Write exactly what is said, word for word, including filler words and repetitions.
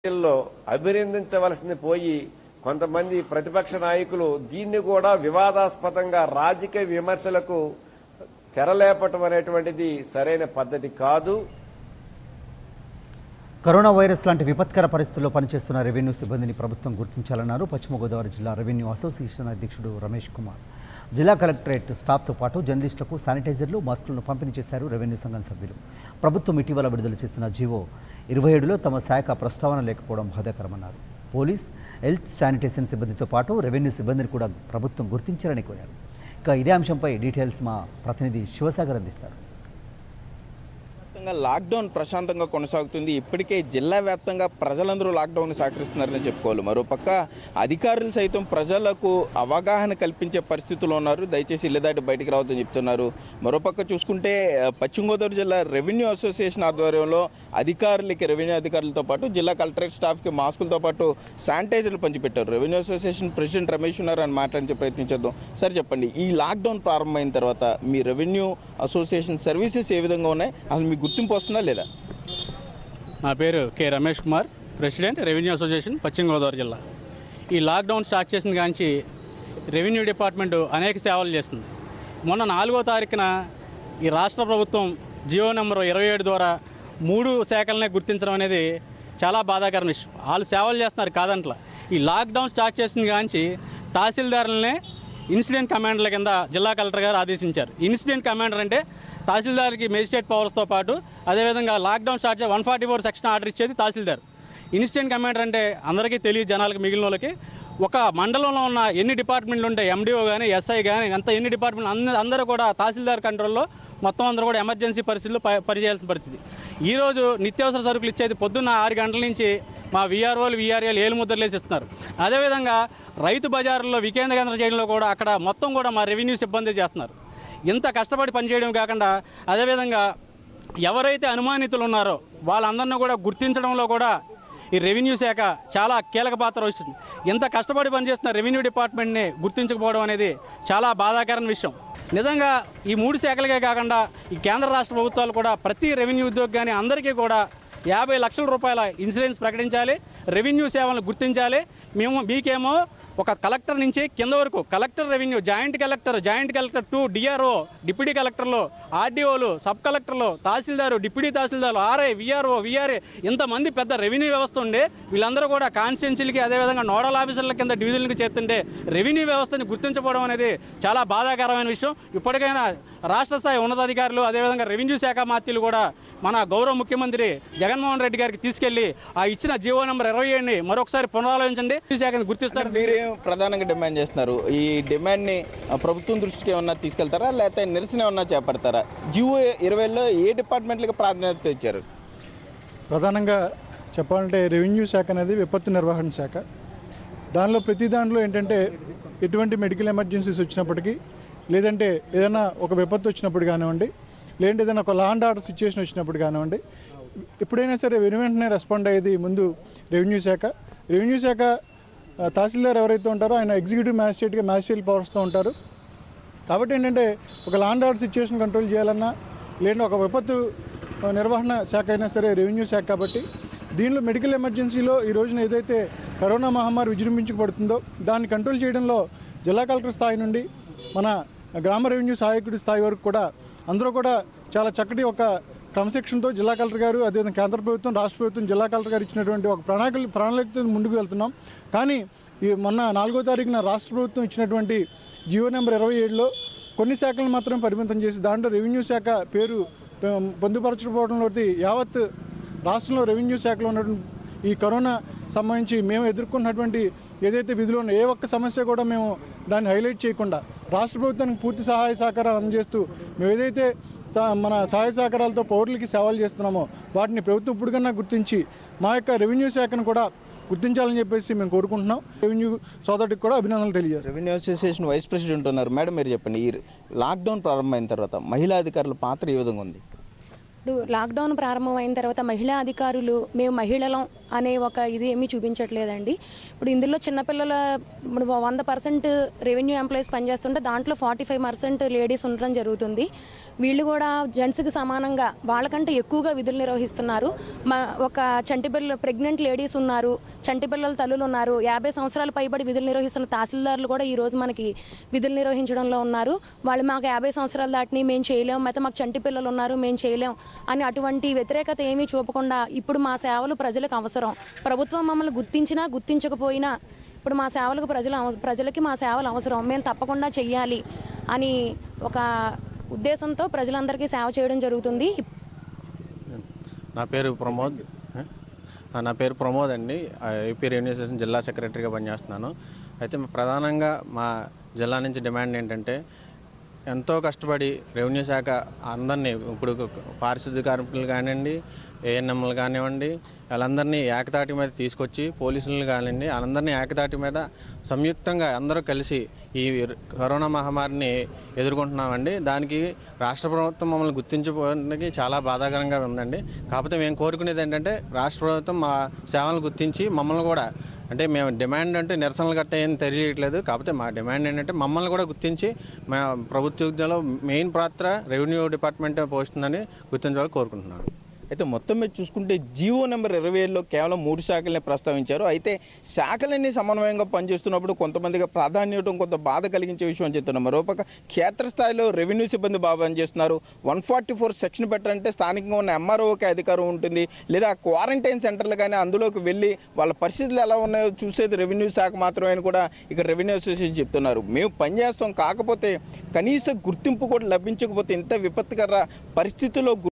అభినందించవలసింది పోయి కొంతమంది ప్రతిపక్ష నాయకులు దీన్ని కూడా వివాదాస్పదంగా రాజకీయ విమర్శలకు తెరలేపటం అనేటువంటిది సరైన పద్ధతి కాదు. కరోనా వైరస్ లాంటి విపత్కర పరిస్థితుల్లో పనిచేస్తున్న రెవెన్యూ సిబ్బందిని ప్రభుత్వం గుర్తించాలన్నారు పశ్చిమ గోదావరి జిల్లా రెవెన్యూ అసోసియేషన్ అధ్యక్షుడు రమేష్ కుమార్. జిల్లా కలెక్టరేట్ స్టాఫ్తో పాటు జర్నలిస్టులకు శానిటైజర్లు, మాస్కులను పంపిణీ చేశారు రెవెన్యూ సంఘం సభ్యులు. ప్రభుత్వం ఇటీవల విడుదల చేసిన జీవో ఇరవై ఏడులో తమ శాఖ ప్రస్తావన లేకపోవడం బాధాకరమన్నారు. పోలీస్, హెల్త్, శానిటేషన్ సిబ్బందితో పాటు రెవెన్యూ సిబ్బందిని కూడా ప్రభుత్వం గుర్తించాలని కోరారు. ఇక ఇదే అంశంపై డీటెయిల్స్ మా ప్రతినిధి శివసాగర్ అందిస్తారు. లాక్డౌన్ ప్రశాంతంగా కొనసాగుతుంది. ఇప్పటికే జిల్లా వ్యాప్తంగా ప్రజలందరూ లాక్డౌన్ సహకరిస్తున్నారని చెప్పుకోవాలి. మరోపక్క అధికారులు సైతం ప్రజలకు అవగాహన కల్పించే పరిస్థితుల్లో ఉన్నారు. దయచేసి ఇల్లు దాటి బయటికి రావద్దని చెప్తున్నారు. మరోపక్క చూసుకుంటే పశ్చిమ గోదావరి జిల్లా రెవెన్యూ అసోసియేషన్ ఆధ్వర్యంలో అధికారులకి, రెవెన్యూ అధికారులతో పాటు జిల్లా కలెక్టరేట్ స్టాఫ్కి మాస్కులతో పాటు శానిటైజర్లు పంచిపెట్టారు. రెవెన్యూ అసోసియేషన్ ప్రెసిడెంట్ రమేష్ ఉన్నారు అని మాట్లాడించే ప్రయత్నించేద్దాం. సార్ చెప్పండి, ఈ లాక్డౌన్ ప్రారంభమైన తర్వాత మీ రెవెన్యూ అసోసియేషన్ సర్వీసెస్ ఏ విధంగా ఉన్నాయి, అసలు మీ గుర్తింపు వస్తుందా లేదా? నా పేరు K Ramesh Kumar, president revenue association Paschima Godavari జిల్లా. ఈ లాక్డౌన్ స్టార్ట్ చేసిన కాంచి రెవెన్యూ డిపార్ట్మెంట్ అనేక సేవలు చేస్తుంది. మొన్న నాలుగో తారీఖున ఈ రాష్ట్ర ప్రభుత్వం జియో నెంబర్ ఇరవై ఏడు ద్వారా మూడు శాఖలనే గుర్తించడం అనేది చాలా బాధాకరమైన విషయం. వాళ్ళు సేవలు చేస్తున్నారు కాదంట్లా. ఈ లాక్డౌన్ స్టార్ట్ చేసిన కాంచి తహసీల్దారులనే ఇన్సిడెంట్ కమాండర్ల కింద జిల్లా కలెక్టర్ గారు ఆదేశించారు. ఇన్సిడెంట్ కమాండర్ అంటే తహసీల్దార్కి మేజిస్ట్రేట్ పవర్స్తో పాటు అదేవిధంగా లాక్డౌన్ స్టార్ట్ చేసి one forty four section order ఇచ్చేది తహసీల్దార్. ఇన్సిడెంట్ కమాండర్ అంటే అందరికీ తెలియదు, జనాలకి, మిగిలిన వాళ్ళకి. ఒక మండలంలో ఉన్న ఎన్ని డిపార్ట్మెంట్లు ఉంటాయి, ఎండిఓ కానీ, ఎస్ఐ కానీ, అంత ఎన్ని డిపార్ట్మెంట్లు అందరూ అందరూ కూడా తహసీల్దార్ కంట్రోల్లో మొత్తం అందరూ కూడా ఎమర్జెన్సీ పరిస్థితుల్లో పనిచేయాల్సిన పరిస్థితి. ఈరోజు నిత్యావసర సరుకులు ఇచ్చేది పొద్దున్న ఆరు గంటల నుంచి మా వీఆర్ఓలు, వీఆర్ఏలు ఏలు ముద్రలేసి ఇస్తున్నారు. అదేవిధంగా రైతు బజారుల్లో వికేంద్రీకరణ చేయడంలో కూడా అక్కడ మొత్తం కూడా మా రెవెన్యూ సిబ్బంది చేస్తున్నారు. ఇంత కష్టపడి పనిచేయడం కాకుండా అదేవిధంగా ఎవరైతే అనుమానితులు ఉన్నారో వాళ్ళందరినీ కూడా గుర్తించడంలో కూడా ఈ రెవెన్యూ శాఖ చాలా కీలక పాత్ర వస్తుంది. ఇంత కష్టపడి పనిచేస్తున్న రెవెన్యూ డిపార్ట్మెంట్ని గుర్తించకపోవడం అనేది చాలా బాధాకరమైన విషయం. నిజంగా ఈ మూడు శాఖలకే కాకుండా ఈ కేంద్ర రాష్ట్ర ప్రభుత్వాలు కూడా ప్రతి రెవెన్యూ ఉద్యోగి కానీ అందరికీ కూడా యాభై లక్షల రూపాయల ఇన్సూరెన్స్ ప్రకటించాలి, రెవెన్యూ సేవలను గుర్తించాలి. మేము మీకేమో ఒక కలెక్టర్ నుంచి కింద వరకు collector, revenue, joint collector, joint collector two, DRO, deputy కలెక్టర్లు, ఆర్డీఓలు, సబ్ కలెక్టర్లు, tahsildar, deputy tahsildar, RI, VRO, VRA, ఇంతమంది పెద్ద రెవెన్యూ వ్యవస్థ ఉండే వీళ్ళందరూ కూడా కాన్స్టిట్యున్సీలకి అదేవిధంగా నోడల్ ఆఫీసర్ల కింద డివిజన్లకు చేస్తుంటే రెవెన్యూ వ్యవస్థని గుర్తించకపోవడం అనేది చాలా బాధాకరమైన విషయం. ఇప్పటికైనా రాష్ట్ర స్థాయి ఉన్నతాధికారులు అదేవిధంగా రెవెన్యూ శాఖ మంత్రులు కూడా మన గౌరవ ముఖ్యమంత్రి జగన్మోహన్ రెడ్డి గారికి తీసుకెళ్లి ఆ ఇచ్చిన జీవో నెంబర్ ఇరవై ఏడుని మరొకసారి పునరాలోచించండి, శాఖని గుర్తిస్తారు. మీరేం ప్రధానంగా డిమాండ్ చేస్తున్నారు? ఈ డిమాండ్ని ప్రభుత్వం దృష్టికి ఏమన్నా తీసుకెళ్తారా, లేకపోతే నిరసన ఏమన్నా చేపడతారా? జీవో ఇరవైలో ఏ డిపార్ట్మెంట్లకు ప్రాధాన్యత ఇచ్చారు? ప్రధానంగా చెప్పాలంటే రెవెన్యూ శాఖ అనేది విపత్తు నిర్వహణ శాఖ. దానిలో ప్రతి దానిలో ఏంటంటే ఎటువంటి మెడికల్ ఎమర్జెన్సీస్ వచ్చినప్పటికీ, లేదంటే ఏదైనా ఒక విపత్తు వచ్చినప్పుడు కానివ్వండి, లేదంటే ఏదైనా ఒక లా అండ్ ఆర్డర్ సిచ్యువేషన్ వచ్చినప్పుడు కానివ్వండి, ఎప్పుడైనా సరే వెను వెంటనే రెస్పాండ్ అయ్యేది ముందు రెవెన్యూ శాఖ. రెవెన్యూ శాఖ తహసీల్దార్ ఎవరైతే ఉంటారో ఆయన ఎగ్జిక్యూటివ్ మ్యాజిస్ట్రేట్గా మ్యాజిస్ట్రేట్ పవర్స్తో ఉంటారు. కాబట్టి ఏంటంటే ఒక law and order situation control చేయాలన్నా, లేదంటే ఒక విపత్తు నిర్వహణ శాఖ అయినా సరే రెవెన్యూ శాఖ. కాబట్టి దీనిలో మెడికల్ ఎమర్జెన్సీలో ఈ రోజున ఏదైతే కరోనా మహమ్మారి విజృంభించబడుతుందో దాన్ని కంట్రోల్ చేయడంలో జిల్లా కలెక్టర్ స్థాయి నుండి మన గ్రామ రెవెన్యూ సహాయకుడి స్థాయి వరకు కూడా అందరూ కూడా చాలా చక్కటి ఒక క్రమశిక్షణతో జిల్లా కలెక్టర్ గారు, అదేవిధంగా కేంద్ర ప్రభుత్వం, రాష్ట్ర ప్రభుత్వం, జిల్లా కలెక్టర్ గారు ఇచ్చినటువంటి ఒక ప్రణాళిక ప్రణాళికతో ముందుకు వెళ్తున్నాం. కానీ ఈ మొన్న నాలుగో తారీఖున రాష్ట్ర ప్రభుత్వం ఇచ్చినటువంటి జియో నెంబర్ ఇరవై ఏడులో కొన్ని శాఖలను మాత్రం పరిమితం చేసి దాంట్లో రెవెన్యూ శాఖ పేరు పొందుపరచకపోవడంలో యావత్ రాష్ట్రంలో రెవెన్యూ శాఖలో ఉన్నటువంటి ఈ కరోనా సంబంధించి మేము ఎదుర్కొన్నటువంటి ఏదైతే విధులు ఉన్నాయో ఏ ఒక్క సమస్య కూడా మేము దాన్ని హైలైట్ చేయకుండా రాష్ట్ర ప్రభుత్వానికి పూర్తి సహాయ సహకారాలు అందజేస్తూ మేము ఏదైతే మన సహాయ సహకారాలతో పౌరులకి సేవలు చేస్తున్నామో వాటిని ప్రభుత్వం ఇప్పుడుకన్నా గుర్తించి మా యొక్క రెవెన్యూ శాఖను కూడా గుర్తించాలని చెప్పేసి మేము కోరుకుంటున్నాం. రెవెన్యూ సోదరుడికి కూడా అభినందనలు తెలియజేస్తాం. రెవెన్యూ అసోసియేషన్ వైస్ ప్రెసిడెంట్ ఉన్నారు మేడం, మీరు చెప్పండి, ఈ లాక్డౌన్ ప్రారంభమైన తర్వాత మహిళా అధికారుల పాత్ర ఏ విధంగా ఉంది? ఇప్పుడు లాక్డౌన్ ప్రారంభమైన తర్వాత మహిళా అధికారులు మేము మహిళలం అనే ఒక ఇది ఏమీ చూపించట్లేదండి. ఇప్పుడు ఇందులో చిన్నపిల్లల ఇప్పుడు వంద పర్సెంట్ రెవెన్యూ ఎంప్లాయీస్ పనిచేస్తుంటే దాంట్లో ఫార్టీ ఫైవ్ పర్సెంట్ లేడీస్ ఉండడం జరుగుతుంది. వీళ్ళు కూడా జెంట్స్కి సమానంగా వాళ్ళకంటే ఎక్కువగా విధులు నిర్వహిస్తున్నారు. మా ఒక చంటి పిల్లలు ప్రెగ్నెంట్ లేడీస్ ఉన్నారు, చంటి పిల్లల తల్లులు ఉన్నారు, యాభై సంవత్సరాలు పైబడి విధులు నిర్వహిస్తున్న తహసీల్దారులు కూడా ఈరోజు మనకి విధులు నిర్వహించడంలో ఉన్నారు. వాళ్ళు మాకు యాభై సంవత్సరాలు దాటిని మేము చేయలేం, అయితే మాకు చంటి పిల్లలు ఉన్నారు మేము చేయలేం అని అటువంటి వ్యతిరేకత ఏమీ చూపకుండా ఇప్పుడు మా సేవలు ప్రజలకు అవసరం. ప్రభుత్వం మమ్మల్ని గుర్తించినా గుర్తించకపోయినా ఇప్పుడు మా సేవలకు ప్రజల ప్రజలకి మా సేవలు అవసరం, మేము తప్పకుండా చెయ్యాలి అని ఒక ఉద్దేశంతో ప్రజలందరికీ సేవ చేయడం జరుగుతుంది. నా పేరు ప్రమోద్ నా పేరు ప్రమోద్ అండి. ఏపీ రెవెన్యూ అసోసియేషన్ జిల్లా సెక్రటరీగా పనిచేస్తున్నాను. అయితే ప్రధానంగా మా జిల్లా నుంచి డిమాండ్ ఏంటంటే ఎంతో కష్టపడి రెవెన్యూ శాఖ అందరినీ ఇప్పుడు పారిశుద్ధ్య కార్మికులు కానివ్వండి, ఏఎన్ఎంలు కానివ్వండి, వాళ్ళందరినీ ఏకతాటి మీద తీసుకొచ్చి పోలీసులు కానివ్వండి వాళ్ళందరినీ ఏకతాటి మీద సంయుక్తంగా అందరూ కలిసి ఈ కరోనా మహమ్మారిని ఎదుర్కొంటున్నామండి. దానికి రాష్ట్ర ప్రభుత్వం మమ్మల్ని గుర్తించుకోవడానికి చాలా బాధాకరంగా ఉందండి. కాకపోతే మేము కోరుకునేది ఏంటంటే రాష్ట్ర ప్రభుత్వం మా సేవలను గుర్తించి మమ్మల్ని కూడా అంటే మేము డిమాండ్ అంటే నిరసనలు గట్ట ఏం తెలియట్లేదు. కాకపోతే మా డిమాండ్ ఏంటంటే మమ్మల్ని కూడా గుర్తించి మా ప్రభుత్వ ఉద్యోగంలో మెయిన్ పాత్ర రెవెన్యూ డిపార్ట్మెంట్ పోస్తుందని గుర్తించాలని కోరుకుంటున్నాను. అయితే మొత్తం మీద చూసుకుంటే జీవో నెంబర్ ఇరవై ఏడులో కేవలం మూడు శాఖలనే ప్రస్తావించారు. అయితే శాఖలన్నీ సమన్వయంగా పనిచేస్తున్నప్పుడు కొంతమందికి ప్రాధాన్యత కొంత బాధ కలిగించే విషయం అని చెప్తున్నారు. మరోపక్క క్షేత్రస్థాయిలో రెవెన్యూ సిబ్బంది బాగా పనిచేస్తున్నారు. వన్ ఫార్టీ ఫోర్ సెక్షన్ పెట్టాలంటే స్థానికంగా ఉన్న ఎంఆర్ఓకి అధికారం ఉంటుంది, లేదా క్వారంటైన్ సెంటర్లు కానీ అందులోకి వెళ్ళి వాళ్ళ పరిస్థితులు ఎలా ఉన్నాయో చూసేది రెవెన్యూ శాఖ మాత్రమే అని కూడా ఇక్కడ రెవెన్యూ అసోసియేషన్ చెప్తున్నారు. మేము పనిచేస్తాం, కాకపోతే కనీస గుర్తింపు కూడా లభించకపోతే ఇంత విపత్కర పరిస్థితుల్లో